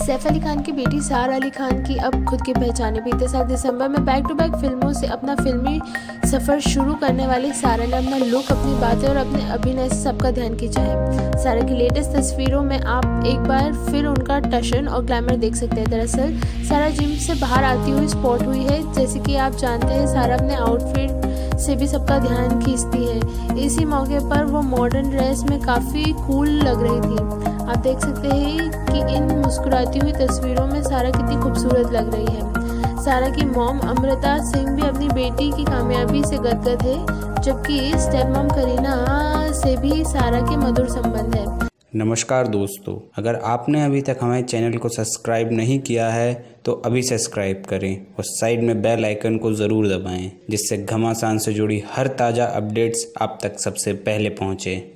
सैफ अली खान की बेटी सारा अली खान की अब खुद की पहचान है। बीते साल दिसंबर में बैक टू बैक फिल्मों से अपना फिल्मी सफ़र शुरू करने वाली सारा ने अपना लुक, अपनी बातें और अपने अभिनय से सबका ध्यान खींचा है। सारा की लेटेस्ट तस्वीरों में आप एक बार फिर उनका टशन और ग्लैमर देख सकते हैं। दरअसल सारा जिम से बाहर आती हुई स्पॉट हुई है। जैसे कि आप जानते हैं, सारा अपने आउटफिट से भी सबका ध्यान खींचती है। इसी मौके पर वो मॉडर्न ड्रेस में काफ़ी कूल लग रही थी। आप देख सकते हैं कि इन मुस्कुराती हुई तस्वीरों में सारा कितनी खूबसूरत लग रही है। सारा की मॉम अमृता सिंह भी अपनी बेटी की कामयाबी से गदगद है, जबकि स्टेप मॉम करीना से भी सारा के मधुर संबंध है। नमस्कार दोस्तों, अगर आपने अभी तक हमारे चैनल को सब्सक्राइब नहीं किया है तो अभी सब्सक्राइब करें और साइड में बेल आइकन को ज़रूर दबाएं, जिससे घमासान से जुड़ी हर ताज़ा अपडेट्स आप तक सबसे पहले पहुँचे।